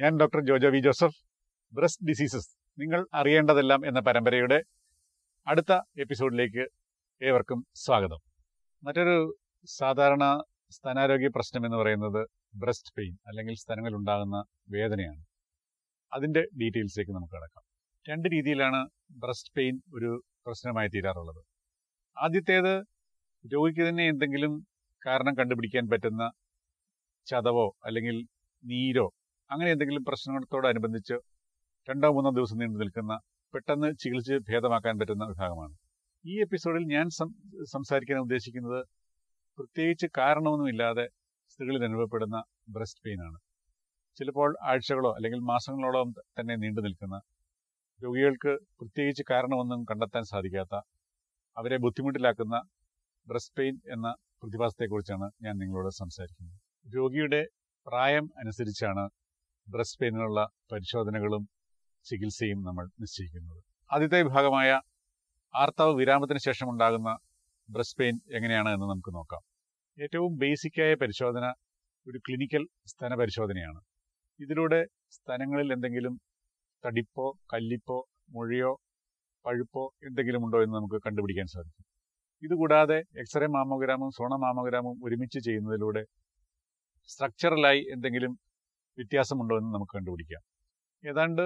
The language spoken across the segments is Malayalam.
ഞാൻ doctor Jojo V Joseph. Breast diseases നിങ്ങൾ അറിയേണ്ടതെല്ലാം എന്ന പരമ്പരയുടെ അടുത്ത എപ്പിസോഡിലേക്ക് ഏവർക്കും സ്വാഗതം. മറ്റൊരു സാധാരണ സ്തനാരോഗ്യ പ്രശ്നം എന്ന് പറയുന്നത് ബ്രസ്റ്റ് പെയിൻ അല്ലെങ്കിൽ സ്തനങ്ങളിൽ ഉണ്ടാകുന്ന വേദനയാണ്. അതിൻ്റെ ഡീറ്റെയിൽസിലേക്ക് നമുക്ക് കിടക്കാം. രണ്ട് രീതിയിലാണ് ബ്രസ്റ്റ് പെയിൻ ഒരു പ്രശ്നമായി തീരാറുള്ളത്. ആദ്യത്തേത് രോഗിക്ക് തന്നെ എന്തെങ്കിലും കാരണം കണ്ടുപിടിക്കാൻ പറ്റുന്ന ചതവോ അല്ലെങ്കിൽ നീരോ അങ്ങനെ എന്തെങ്കിലും പ്രശ്നങ്ങളോടനുബന്ധിച്ച് 2-3 ദിവസം നീണ്ടു നിൽക്കുന്ന പെട്ടെന്ന് ചികിത്സിച്ച് ഭേദമാക്കാൻ പറ്റുന്ന വിഭാഗമാണ്. ഈ എപ്പിസോഡിൽ ഞാൻ സംസാരിക്കാൻ ഉദ്ദേശിക്കുന്നത് പ്രത്യേകിച്ച് കാരണമൊന്നുമില്ലാതെ സ്ത്രീകളിൽ അനുഭവപ്പെടുന്ന ബ്രസ്റ്റ് പെയിനാണ്. ചിലപ്പോൾ ആഴ്ചകളോ അല്ലെങ്കിൽ മാസങ്ങളോളം തന്നെ നീണ്ടു നിൽക്കുന്ന, രോഗികൾക്ക് പ്രത്യേകിച്ച് കാരണമൊന്നും കണ്ടെത്താൻ സാധിക്കാത്ത, അവരെ ബുദ്ധിമുട്ടിലാക്കുന്ന ബ്രസ്റ്റ് പെയിൻ എന്ന പ്രതിഭാസത്തെക്കുറിച്ചാണ് ഞാൻ നിങ്ങളോട് സംസാരിക്കുന്നത്. രോഗിയുടെ പ്രായം അനുസരിച്ചാണ് ബ്രസ്റ്റ് പെയിനിനുള്ള പരിശോധനകളും ചികിത്സയും നമ്മൾ നിശ്ചയിക്കുന്നത്. ആദ്യത്തെ വിഭാഗമായ ആർത്തവ വിരാമത്തിന് ശേഷം ഉണ്ടാകുന്ന ബ്രസ്റ്റ് പെയിൻ എങ്ങനെയാണ് എന്ന് നമുക്ക് നോക്കാം. ഏറ്റവും ബേസിക്കായ പരിശോധന ഒരു ക്ലിനിക്കൽ സ്തന പരിശോധനയാണ്. ഇതിലൂടെ സ്തനങ്ങളിൽ എന്തെങ്കിലും തടിപ്പോ കല്ലിപ്പോ മുഴയോ പഴുപ്പോ എന്തെങ്കിലും ഉണ്ടോ എന്ന് നമുക്ക് കണ്ടുപിടിക്കാൻ സാധിക്കും. ഇതുകൂടാതെ എക്സ്റേ മാമോഗ്രാമും സോണ മാമോഗ്രാമും ഒരുമിച്ച് ചെയ്യുന്നതിലൂടെ സ്ട്രക്ചറലായി എന്തെങ്കിലും വ്യത്യാസമുണ്ടോ എന്ന് നമുക്ക് കണ്ടുപിടിക്കാം. ഏതാണ്ട്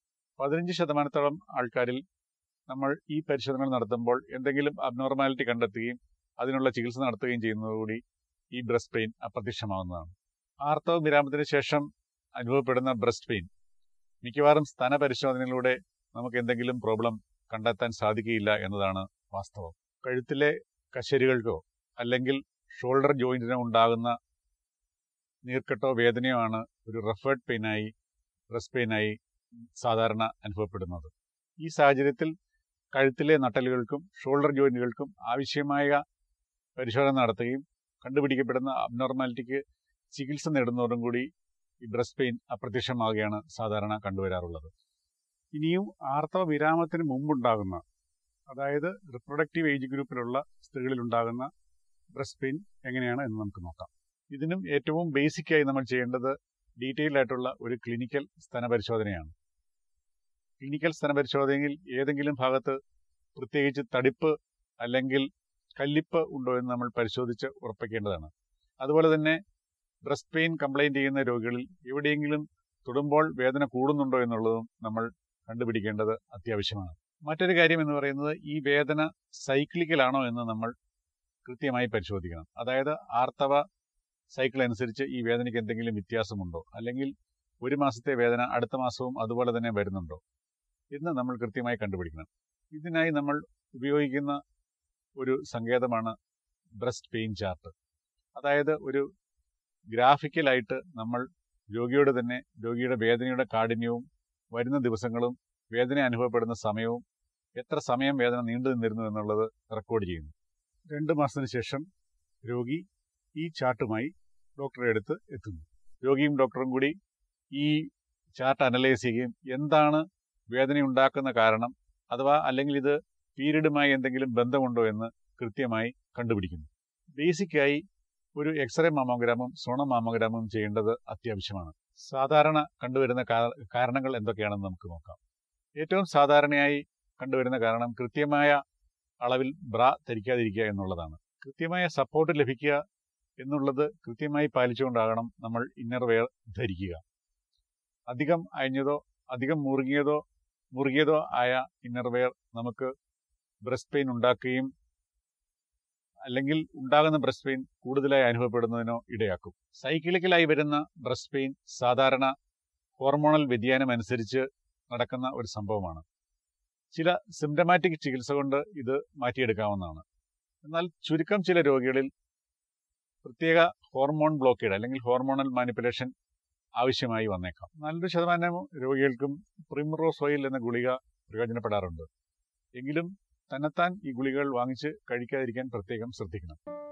15% ആൾക്കാരിൽ നമ്മൾ ഈ പരിശോധനകൾ നടത്തുമ്പോൾ എന്തെങ്കിലും അബ്നോർമാലിറ്റി കണ്ടെത്തുകയും അതിനുള്ള ചികിത്സ നടത്തുകയും ചെയ്യുന്നതോടുകൂടി ഈ ബ്രസ്റ്റ് പെയിൻ അപ്രത്യക്ഷമാകുന്നതാണ്. ആർത്തവ വിരാമത്തിന് ശേഷം അനുഭവപ്പെടുന്ന ബ്രസ്റ്റ് പെയിൻ മിക്കവാറും സ്തന പരിശോധനയിലൂടെ നമുക്ക് എന്തെങ്കിലും പ്രോബ്ലം കണ്ടെത്താൻ സാധിക്കുകയില്ല എന്നതാണ് വാസ്തവം. കഴുത്തിലെ കശേരുകൾക്കോ അല്ലെങ്കിൽ ഷോൾഡർ ജോയിന്റിനോ ഉണ്ടാകുന്ന നീർക്കെട്ടോ വേദനയോ ആണ് ഒരു റെഫേർഡ് പെയിനായി ബ്രസ്റ്റ് പെയിനായി സാധാരണ അനുഭവപ്പെടുന്നത്. ഈ സാഹചര്യത്തിൽ കഴുത്തിലെ നട്ടലുകൾക്കും ഷോൾഡർ ജോയിന്റുകൾക്കും ആവശ്യമായ പരിശോധന നടത്തുകയും കണ്ടുപിടിക്കപ്പെടുന്ന അബ്നോർമാലിറ്റിക്ക് ചികിത്സ നേടുന്നതോടും കൂടി ഈ ബ്രസ്റ്റ് പെയിൻ അപ്രത്യക്ഷമാവുകയാണ് സാധാരണ കണ്ടുവരാറുള്ളത്. ഇനിയും ആർത്തവ വിരാമത്തിന് മുമ്പുണ്ടാകുന്ന, അതായത് റിപ്രൊഡക്റ്റീവ് ഏജ് ഗ്രൂപ്പിലുള്ള സ്ത്രീകളിൽ ഉണ്ടാകുന്ന ബ്രസ്റ്റ് പെയിൻ എങ്ങനെയാണ് എന്ന് നമുക്ക് നോക്കാം. ഇതിനും ഏറ്റവും ബേസിക്കായി നമ്മൾ ചെയ്യേണ്ടത് ഡീറ്റെയിൽഡ് ആയിട്ടുള്ള ഒരു ക്ലിനിക്കൽ സ്തന പരിശോധനയാണ്. ക്ലിനിക്കൽ സ്തന പരിശോധനയിൽ ഏതെങ്കിലും ഭാഗത്ത് പ്രത്യേകിച്ച് തടിപ്പ് അല്ലെങ്കിൽ കല്ലിപ്പ് ഉണ്ടോ എന്ന് നമ്മൾ പരിശോധിച്ച് ഉറപ്പിക്കേണ്ടതാണ്. അതുപോലെ തന്നെ ബ്രസ്റ്റ് പെയിൻ കംപ്ലൈൻറ്റ് ചെയ്യുന്ന രോഗികളിൽ എവിടെയെങ്കിലും തൊടുമ്പോൾ വേദന കൂടുന്നുണ്ടോ എന്നുള്ളതും നമ്മൾ കണ്ടുപിടിക്കേണ്ടത് അത്യാവശ്യമാണ്. മറ്റൊരു കാര്യം എന്ന് പറയുന്നത് ഈ വേദന സൈക്ലിക്കലാണോ എന്ന് നമ്മൾ കൃത്യമായി പരിശോധിക്കണം. അതായത് ആർത്തവ സൈക്കിൾ അനുസരിച്ച് ഈ വേദനയ്ക്ക് എന്തെങ്കിലും വ്യത്യാസമുണ്ടോ, അല്ലെങ്കിൽ ഒരു മാസത്തെ വേദന അടുത്ത മാസവും അതുപോലെ തന്നെ വരുന്നുണ്ടോ എന്ന് നമ്മൾ കൃത്യമായി കണ്ടുപിടിക്കണം. ഇതിനായി നമ്മൾ ഉപയോഗിക്കുന്ന ഒരു സങ്കേതമാണ് ബ്രസ്റ്റ് പെയിൻ ചാർട്ട്. അതായത് ഒരു ഗ്രാഫിക്കലായിട്ട് നമ്മൾ രോഗിയോട് തന്നെ രോഗിയുടെ വേദനയുടെ കാഠിന്യവും വരുന്ന ദിവസങ്ങളും വേദന അനുഭവപ്പെടുന്ന സമയവും എത്ര സമയം വേദന നീണ്ടു നിന്നിരുന്നു എന്നുള്ളത് റെക്കോർഡ് ചെയ്യുന്നു. 2 മാസത്തിന് ശേഷം രോഗി ഈ ചാർട്ടുമായി ഡോക്ടറെ അടുത്ത് എത്തുന്നു. രോഗിയും ഡോക്ടറും കൂടി ഈ ചാർട്ട് അനലൈസ് ചെയ്യുകയും എന്താണ് വേദനയുണ്ടാക്കുന്ന കാരണം അഥവാ അല്ലെങ്കിൽ ഇത് പീരീഡുമായി എന്തെങ്കിലും ബന്ധമുണ്ടോ എന്ന് കൃത്യമായി കണ്ടുപിടിക്കുന്നു. ബേസിക്കായി ഒരു എക്സ്റേ മാമോഗ്രാമും സോണ മാമോഗ്രാമും ചെയ്യേണ്ടത് അത്യാവശ്യമാണ്. സാധാരണ കണ്ടുവരുന്ന കാരണങ്ങൾ എന്തൊക്കെയാണെന്ന് നമുക്ക് നോക്കാം. ഏറ്റവും സാധാരണയായി കണ്ടുവരുന്ന കാരണം കൃത്യമായ അളവിൽ ബ്രാ ധരിക്കാതിരിക്കുക എന്നുള്ളതാണ്. കൃത്യമായ സപ്പോർട്ട് ലഭിക്കുക എന്നുള്ളത് കൃത്യമായി പാലിച്ചുകൊണ്ടാകണം നമ്മൾ ഇന്നർ വെയർ ധരിക്കുക. അധികം അയഞ്ഞതോ അധികം മുറുകിയതോ ആയ ഇന്നർ വെയർ നമുക്ക് ബ്രസ്റ്റ് പെയിൻ ഉണ്ടാക്കുകയും അല്ലെങ്കിൽ ഉണ്ടാകുന്ന ബ്രസ്റ്റ് പെയിൻ കൂടുതലായി അനുഭവപ്പെടുന്നതിനോ ഇടയാക്കും. സൈക്ലിക്കലായി വരുന്ന ബ്രസ്റ്റ് പെയിൻ സാധാരണ ഹോർമോണൽ വ്യതിയാനം അനുസരിച്ച് നടക്കുന്ന ഒരു സംഭവമാണ്. ചില സിംറ്റമാറ്റിക് ചികിത്സ കൊണ്ട് ഇത് മാറ്റിയെടുക്കാവുന്നതാണ്. എന്നാൽ ചുരുക്കം ചില രോഗികളിൽ പ്രത്യേക ഹോർമോൺ ബ്ലോക്കേഡ് അല്ലെങ്കിൽ ഹോർമോണൽ മാനിപ്പുലേഷൻ ആവശ്യമായി വന്നേക്കാം. 4% രോഗികൾക്കും പ്രിംറോസ് ഓയിൽ എന്ന ഗുളിക പ്രയോജനപ്പെടാറുണ്ട്. എങ്കിലും തന്നെത്താൻ ഈ ഗുളികകൾ വാങ്ങിച്ച് കഴിക്കാതിരിക്കാൻ പ്രത്യേകം ശ്രദ്ധിക്കണം.